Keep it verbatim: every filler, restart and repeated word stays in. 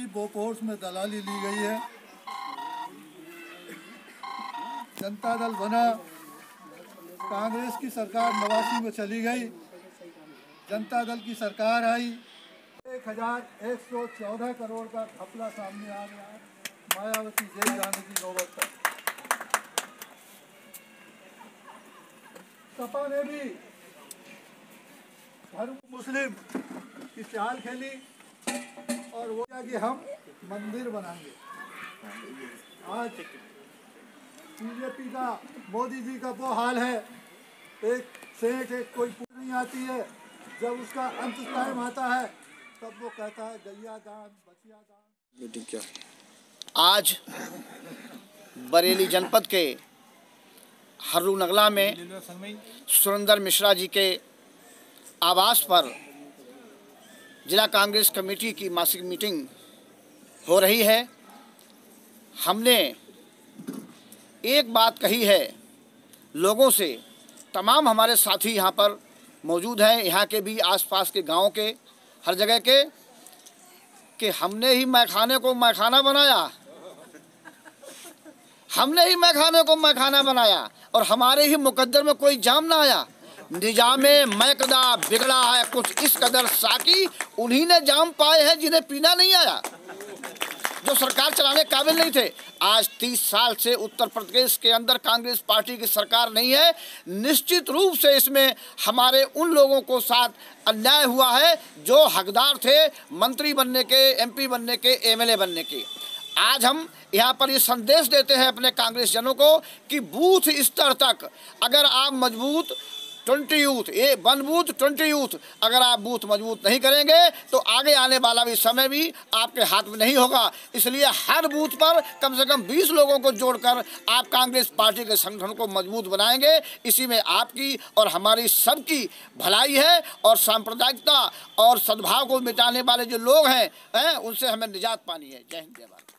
Bofors में दलाली ली गई है। जनता दल बना, कांग्रेस की सरकार नवासी में चली गई, जनता दल की सरकार आई, एक हजार एक सौ चौदह करोड़ का घपला सामने आ गया है। मायावती जेल जाने की नौबत पर सपा ने भी धर्म मुस्लिम की चाल खेली और वो कि हम मंदिर बनाएंगे। आज बीजेपी का, मोदी जी का वो हाल है, एक सेठ एक कोई पूरी नहीं आती है, जब उसका अंत टाइम आता है तब वो कहता है गैया दान बचिया दान। मीटिंग क्या आज बरेली जनपद के हर्रू नगला में सुरेंद्र मिश्रा जी के आवास पर जिला कांग्रेस कमेटी की मासिक मीटिंग हो रही है। हमने एक बात कही है लोगों से, तमाम हमारे साथी यहाँ पर मौजूद हैं, यहाँ के भी आसपास के गांव के, हर जगह के, कि हमने ही मैखाने को मैखाना बनाया, हमने ही मैखाने को मैखाना बनाया और हमारे ही मुकद्दर में कोई जाम ना आया। निजामे मैकदा बिगड़ा है कुछ इस कदर साकी, उन्हीं ने जाम पाए हैं जिन्हें पीना नहीं आया, जो सरकार चलाने काबिल नहीं थे। आज तीस साल से उत्तर प्रदेश के अंदर कांग्रेस पार्टी की सरकार नहीं है। निश्चित रूप से इसमें हमारे उन लोगों को साथ अन्याय हुआ है जो हकदार थे मंत्री बनने के, एमपी बनने के, एमएलए बनने के। आज हम यहाँ पर ये संदेश देते हैं अपने कांग्रेस जनों को कि बूथ स्तर तक अगर आप मजबूत ट्वेंटी यूथ, ये वन बूथ ट्वेंटी यूथ, अगर आप बूथ मजबूत नहीं करेंगे तो आगे आने वाला भी समय भी आपके हाथ में नहीं होगा। इसलिए हर बूथ पर कम से कम बीस लोगों को जोड़कर आप कांग्रेस पार्टी के संगठन को मजबूत बनाएंगे। इसी में आपकी और हमारी सबकी भलाई है और सांप्रदायिकता और सद्भाव को मिटाने वाले जो लोग हैं, हैं उनसे हमें निजात पानी है। जय हिंद, जय भारत।